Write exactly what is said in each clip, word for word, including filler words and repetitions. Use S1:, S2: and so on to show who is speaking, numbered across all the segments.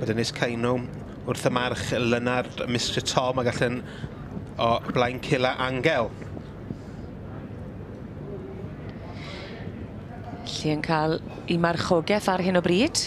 S1: a Dennis Caino wrth y march Lynard, Mister Tom ac allan o blaen Cilla Angel.
S2: Lle yn cael ei marchogaeth ar hyn o bryd.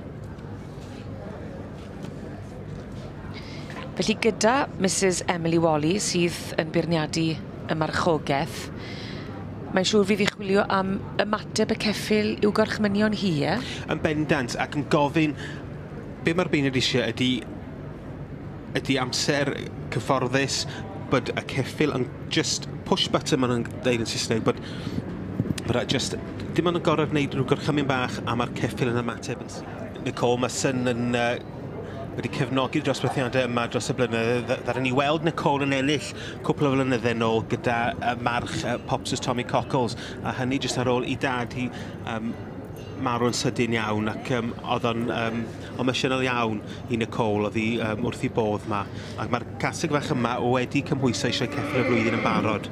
S2: Felly gyda Mrs Emily Wally sydd yn beirniadu y marchogaeth, mae'n siŵr fydd i chwilio am ymateb y ceffyl i'w gorchmynion hi, e?
S1: Yn bendant ac yn gofyn be mae'r beirniad eisiau ydy, ydy amser cyfforddus bod y ceffyl yn just push button maen nhw'n dweud yn Saesneg, bod but just dim ond yn gorfod wneud rhyw gorchymyn bach a mae'r ceffyl yn ymateb. Nicole Musson yn uh, wedi cefnogi'r dosbarthiadau yma dros y blynyddoedd. Ddaru ni weld Nicole yn ennill cwpl o flynyddau nôl gyda uh, march uh, Pops's Tommy Cockles, a hynny jyst ar ôl i dad hi um, marw'n sydyn iawn ac um, oedd o'n um, emosiynol iawn i Nicole, oedd hi um, wrth i bodd yma. Ac mae'r casig fach yma wedi cymhwyso eisiau ceffyl y flwyddyn yn barod.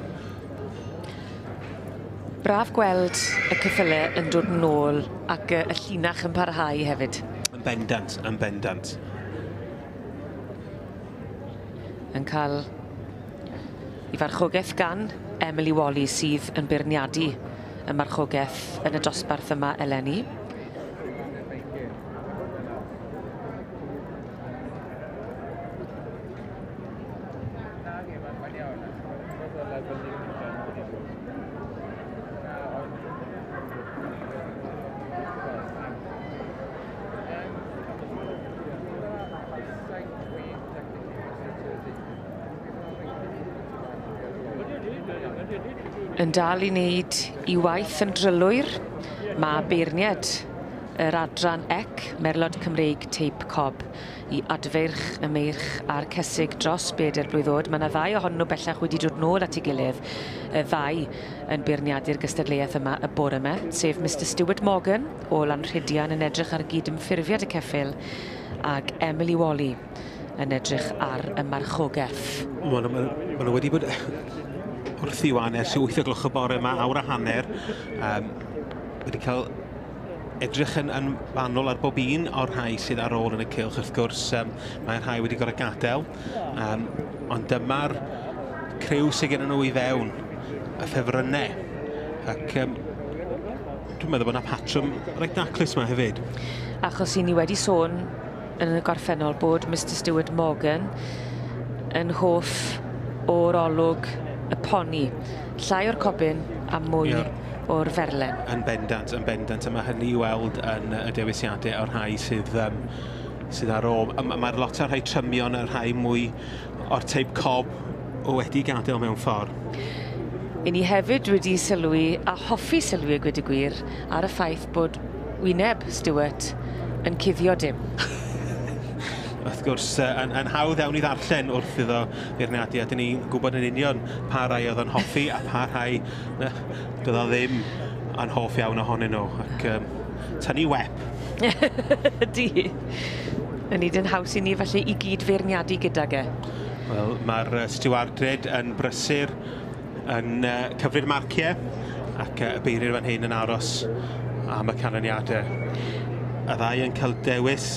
S2: Braf gweld y ceffylau yn dod yn ôl ac y llinach yn parhau hefyd.
S1: Yn bendant, yn bendant.
S2: Yn cael ei farchogaeth gan Emily Wally sydd yn beirniadu y marchogaeth yn y dosbarth yma eleni. Yn dal i wneud i waith yn drylwyr, mae beirniad yr adran E C, Merlod Cymreig Teip Cob, i adferch y meirch a'r cesig dros bedair blwyddod. Mae yna ddau ohonyn nhw bellach wedi dod nôl at ei gilydd, y ddau yn beirniadu'r gystadleuaeth yma y bore yma, sef Mister Stuart Morgan o Lanrhidian yn edrych ar gydymffurfiad y ceffyl, ac Emily Wally yn edrych ar y marchogaeth.
S1: Mae nhw wedi bod wrth i wan ers wyth o gloch y bore yma, awr a hanner, um, wedi cael edrych yn, yn fanwl ar bob un o'r rhai sydd ar ôl yn y cylch. Wrth gwrs, um, mae'r rhai wedi gorau gadael, um, ond dyma'r criw sydd gen nhw i fewn, y ffefrynnau. Ac um, dwi'n meddwl bod yna patrwm reit daclus yma hefyd.
S2: Achos i ni wedi sôn yn y gorffennol bod Mister Stuart Morgan yn hoff o'r olwg y poni, llai o'r cobyn a mwy yeah. o'r ferlen. Yn
S1: bendant, yn bendant, a mae hynny i weld yn y dewisiadau o'r rhai sydd, um, sydd ar ôl. Mae'r lot o'r rhai trymion, y rhai mwy o'r teip cob wedi gadael mewn ffordd.
S2: I ni hefyd wedi sylwi, a hoffi sylwi gweud y gwir, ar y ffaith bod wyneb Stuart yn cuddio dim.
S1: Wrth gwrs, yn, yn hawdd iawn i ddarllen wrth iddo beirniadu, a dyn ni'n gwybod yn union pa rai oedd yn hoffi a pa rai doedd o ddim yn hoff iawn ohonyn nhw. Ac um, tynnu wep.
S2: Di. Yn nid yn haws i ni falle i gyd feirniadu gyda ge.
S1: Wel, mae'r uh, stewarded yn brysur yn uh, cyfrif marciau ac uh, y beirir fan hyn yn aros am y canlyniadau. Y ddau yn cael dewis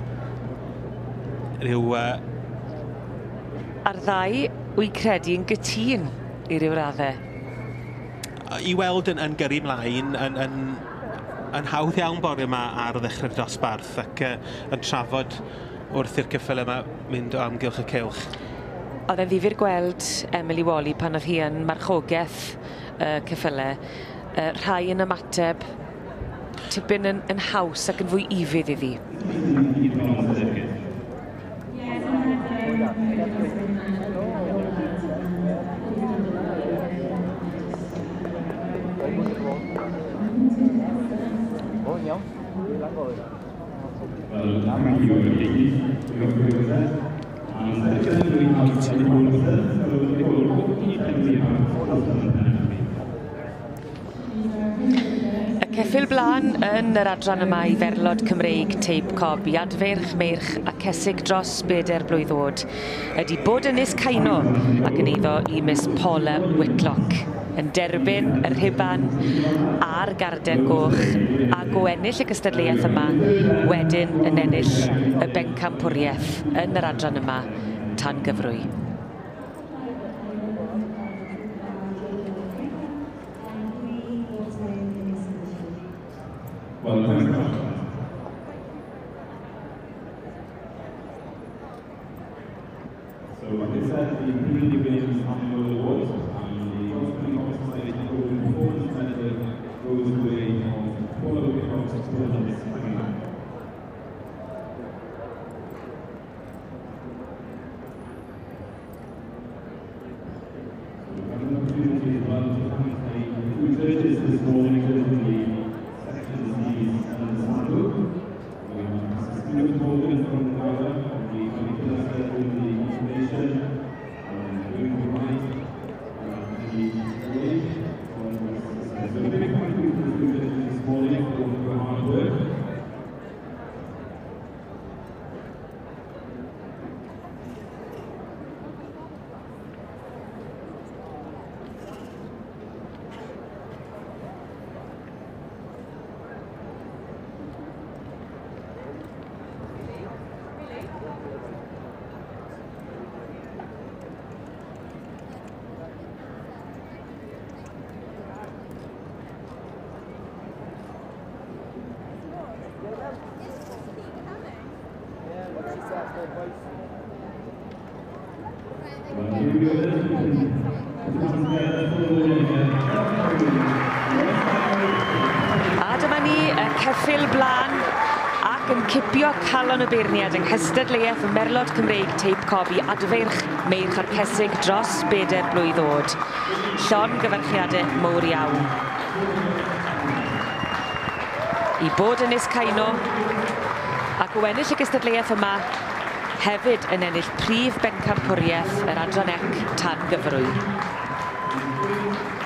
S1: rhyw... Uh...
S2: A'r ddau, wy'n credu yn gytun i ryw raddau.
S1: I weld yn, yn gyrru mlaen, yn, yn, yn hawdd iawn bore yma ar ddechrau'r dosbarth ac uh, yn trafod wrth i'r cyffel yma mynd o amgylch y cylch.
S2: Oedd e'n ddifyr gweld Emily Wally pan oedd hi yn marchogaeth uh, cyffylau. Uh, rhai yn ymateb tipyn yn, yn haws ac yn fwy ifydd iddi. Y ceffyl blaen yn yr adran yma i Ferlod Cymreig Teip Cob i adferch meirch a cesig dros bedair blwyddod ydy bod Ynys Caino ac yn eiddo i Miss Paula Whitlock yn derbyn y rhiban a'r garden goch ac o ennill y gystadleuaeth yma wedyn yn ennill y bencampwriaeth yn yr adran yma tan gyfrwy.
S3: Well, thank you. So, like I said, the community games on the awards, and the Oscar compensation golden performance medal goes away of all of the competitions. We have an opportunity as well to compensate the two judges this morning in the section disease and the sample. We have Stuart Morgan from Ghana, the molecular cell in the information, and doing the right, and the way. So a big thank you to the two judges this morning for their hard work.
S2: A dyma ni y ceffyl blaen ac yn cipio calon y beirniad yng nghystadleuaeth y Merlod Cymreig Tape Cob i adfeirch meirch a'r cesig dros bedair blwydd oed. Llon gyfarchiadau mowr iawn. I bod Ynys Caino ac o ennill y gystadleuaeth yma hefyd yn ennill prif bencampwriaeth yr adran ec tan gyfrwy.